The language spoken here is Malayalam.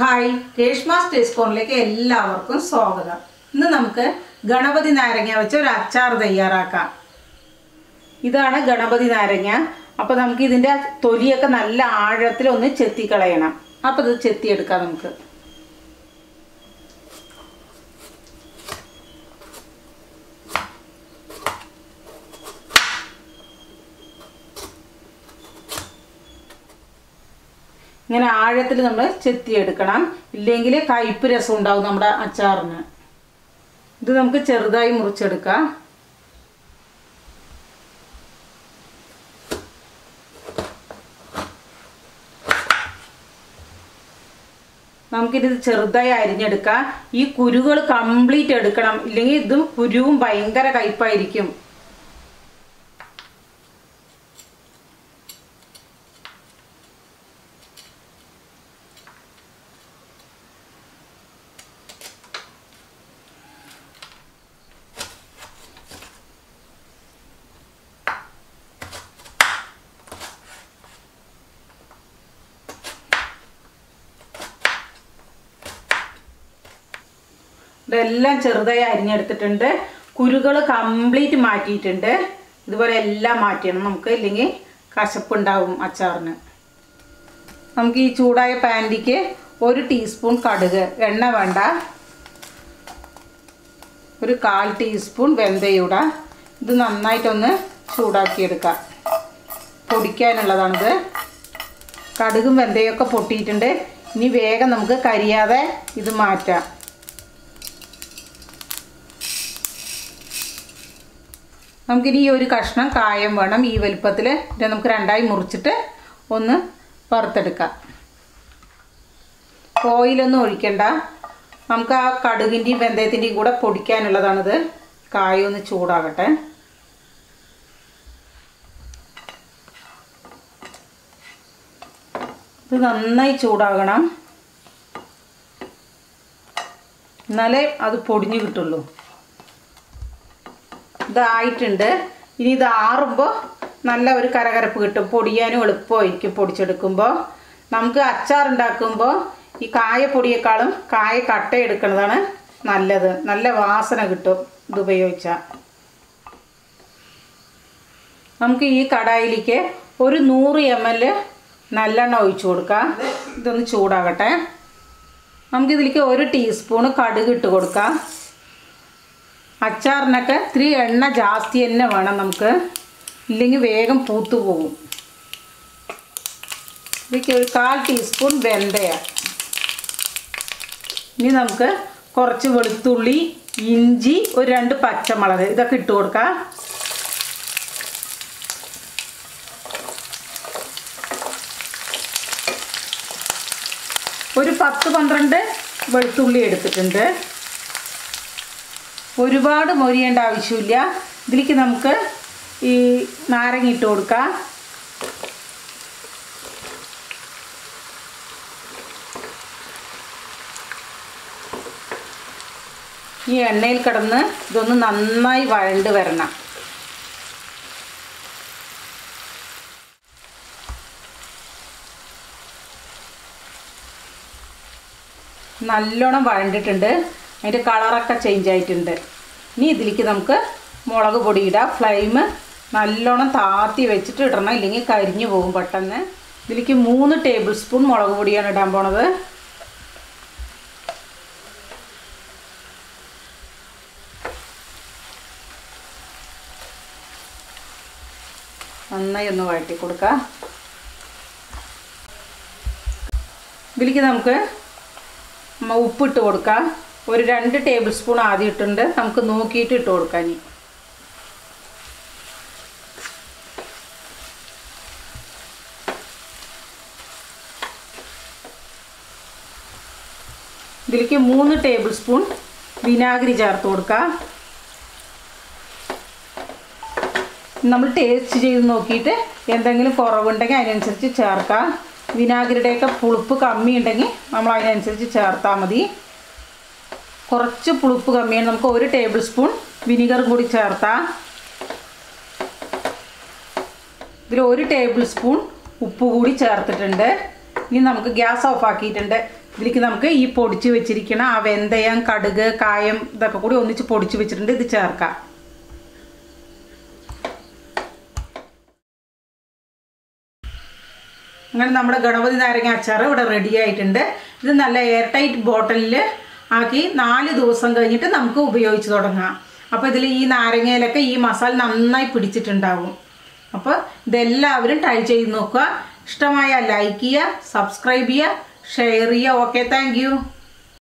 ഹായ് രേഷ്മാസ് ടേസ്റ്റ് കോർണറിലേക്ക് എല്ലാവർക്കും സ്വാഗതം. ഇന്ന് നമുക്ക് ഗണപതി നാരങ്ങ വെച്ച് ഒരു അച്ചാർ തയ്യാറാക്കാം. ഇതാണ് ഗണപതി നാരങ്ങ. അപ്പോൾ നമുക്ക് ഇതിൻ്റെ തൊലിയൊക്കെ നല്ല ആഴത്തിൽ ഒന്ന് ചെത്തിക്കളയണം. അപ്പോൾ ഇത് ചെത്തിയെടുക്കാം നമുക്ക്. ഇങ്ങനെ ആഴത്തിൽ നമ്മൾ ചെത്തിയെടുക്കണം, ഇല്ലെങ്കിൽ കയ്പ്പ് രസം ഉണ്ടാവും നമ്മുടെ അച്ചാറിന്. ഇത് നമുക്ക് ചെറുതായി മുറിച്ചെടുക്കാം. നമുക്കിത് ചെറുതായി അരിഞ്ഞെടുക്കാം. ഈ കുരുകൾ കംപ്ലീറ്റ് എടുക്കണം, ഇല്ലെങ്കിൽ ഇതും കുരുവും ഭയങ്കര കയ്പ്പായിരിക്കും. ഇതെല്ലാം ചെറുതായി അരിഞ്ഞെടുത്തിട്ടുണ്ട്. കുരുകൾ കംപ്ലീറ്റ് മാറ്റിയിട്ടുണ്ട്. ഇതുപോലെ എല്ലാം മാറ്റണം നമുക്ക്, ഇല്ലെങ്കിൽ കശപ്പുണ്ടാവും അച്ചാറിന്. നമുക്ക് ഈ ചൂടായ പാനിലേക്ക് 1 ടീസ്പൂൺ കടുക്, എണ്ണ വേണ്ട, 1/4 ടീസ്പൂൺ വെന്തയിടാം. ഇത് നന്നായിട്ടൊന്ന് ചൂടാക്കിയെടുക്കാം. പൊടിക്കാനുള്ളതാണിത്. കടുകും വെന്തയൊക്കെ പൊട്ടിയിട്ടുണ്ട്. ഇനി വേഗം നമുക്ക് കരിയാതെ ഇത് മാറ്റാം. നമുക്കിനി ഈ ഒരു കഷ്ണം കായം വേണം, ഈ വലുപ്പത്തിൽ. ഇത് നമുക്ക് രണ്ടായി മുറിച്ചിട്ട് ഒന്ന് വറുത്തെടുക്കാം. ഓയിലൊന്നും ഒഴിക്കണ്ട, നമുക്ക് ആ കടുകിൻ്റെയും വെന്തയത്തിൻ്റെയും കൂടെ പൊടിക്കാനുള്ളതാണിത്. കായം ഒന്ന് ചൂടാകട്ടെ. ഇത് നന്നായി ചൂടാകണം, എന്നാലേ അത് പൊടിഞ്ഞു കിട്ടുള്ളൂ. ഇതായിട്ടുണ്ട്. ഇനി ഇത് ആറുമ്പോൾ നല്ല ഒരു കരകരപ്പ് കിട്ടും, പൊടിയാനും എളുപ്പമായിരിക്കും പൊടിച്ചെടുക്കുമ്പോൾ. നമുക്ക് അച്ചാർ ഉണ്ടാക്കുമ്പോൾ ഈ കായപ്പൊടിയേക്കാളും കായ കട്ട എടുക്കുന്നതാണ് നല്ലത്. നല്ല വാസന കിട്ടും ഇത് ഉപയോഗിച്ചാൽ. നമുക്ക് ഈ കടായിലേക്ക് 100 ml നല്ലെണ്ണ ഒഴിച്ചു കൊടുക്കാം. ഇതൊന്ന് ചൂടാകട്ടെ. നമുക്കിതിലേക്ക് 1 ടീസ്പൂൺ കടുക് ഇട്ട് കൊടുക്കാം. അച്ചാറിനൊക്കെ ഇത്തിരി എണ്ണ ജാസ്തി തന്നെ വേണം നമുക്ക്, ഇല്ലെങ്കിൽ വേഗം പൂത്തു പോകും. ഇതിലേക്ക് 1/4 ടീസ്പൂൺ വെന്തയം. ഇനി നമുക്ക് കുറച്ച് വെളുത്തുള്ളി, ഇഞ്ചി, 2 പച്ചമുളക് ഇതൊക്കെ ഇട്ട് കൊടുക്കാം. ഒരു 10-12 വെളുത്തുള്ളി എടുത്തിട്ടുണ്ട്. ഒരുപാട് മൊരിയേണ്ട ആവശ്യമില്ല. ഇതിലേക്ക് നമുക്ക് ഈ നാരങ്ങ ഇട്ട് കൊടുക്കാം. ഈ എണ്ണയിൽ കിടന്ന് ഇതൊന്ന് നന്നായി വഴണ്ട് വരണം. നല്ലോണം വഴണ്ടിട്ടുണ്ട്, അതിൻ്റെ കളറൊക്കെ ചേഞ്ച് ആയിട്ടുണ്ട്. ഇനി ഇതിലേക്ക് നമുക്ക് മുളക് പൊടി ഇടാം. ഫ്ലെയിം നല്ലോണം താത്തി വെച്ചിട്ട് ഇടണം, ഇല്ലെങ്കിൽ കരിഞ്ഞു പോകും പെട്ടെന്ന്. ഇതിലേക്ക് 3 ടേബിൾ സ്പൂൺ മുളക് പൊടിയാണ് ഇടാൻ പോണത്. നന്നായി ഒന്ന് വഴറ്റി കൊടുക്കാം. ഇതിലേക്ക് നമുക്ക് ഉപ്പിട്ട് കൊടുക്കാം. ഒരു 2 ടേബിൾ സ്പൂൺ ആദ്യം ഇട്ടുണ്ട്, നമുക്ക് നോക്കിയിട്ട് ഇട്ട് കൊടുക്കാം. ഇനി ഇതിലേക്ക് 3 ടേബിൾ സ്പൂൺ വിനാഗിരി ചേർത്ത് കൊടുക്കാം. നമ്മൾ ടേസ്റ്റ് ചെയ്ത് നോക്കിയിട്ട് എന്തെങ്കിലും കുറവുണ്ടെങ്കിൽ അതിനനുസരിച്ച് ചേർക്കാം. വിനാഗിരിയുടെയൊക്കെ പുളിപ്പ് കമ്മി ഉണ്ടെങ്കിൽ നമ്മൾ അതിനനുസരിച്ച് ചേർത്താൽ മതി. കുറച്ച് പുളിപ്പ് കമ്മിയാണ്, നമുക്ക് 1 ടേബിൾ സ്പൂൺ വിനീഗർ കൂടി ചേർത്താം. ഇതിൽ 1 ടേബിൾ സ്പൂൺ ഉപ്പ് കൂടി ചേർത്തിട്ടുണ്ട്. ഇനി നമുക്ക് ഗ്യാസ് ഓഫ് ആക്കിയിട്ടുണ്ട്. ഇതിലേക്ക് നമുക്ക് ഈ പൊടിച്ച് വെച്ചിരിക്കുന്ന ആ വെന്തയം, കടുക്, കായം ഇതൊക്കെ കൂടി ഒന്നിച്ച് പൊടിച്ച് വെച്ചിട്ടുണ്ട്. ഇത് ചേർക്കാം. അങ്ങനെ നമ്മുടെ ഗണപതി നാരങ്ങ അച്ചാർ ഇവിടെ റെഡി ആയിട്ടുണ്ട്. ഇത് നല്ല എയർ ടൈറ്റ് ബോട്ടിലിൽ ആക്കി 4 ദിവസം കഴിഞ്ഞിട്ട് നമുക്ക് ഉപയോഗിച്ച് തുടങ്ങാം. അപ്പോൾ ഇതിൽ ഈ നാരങ്ങയിലൊക്കെ ഈ മസാല നന്നായി പിടിച്ചിട്ടുണ്ടാവും. അപ്പോൾ ഇതെല്ലാവരും ട്രൈ ചെയ്ത് നോക്കുക. ഇഷ്ടമായ ലൈക്ക് ചെയ്യുക, സബ്സ്ക്രൈബ് ചെയ്യുക, ഷെയർ ചെയ്യുക. Okay, thank U.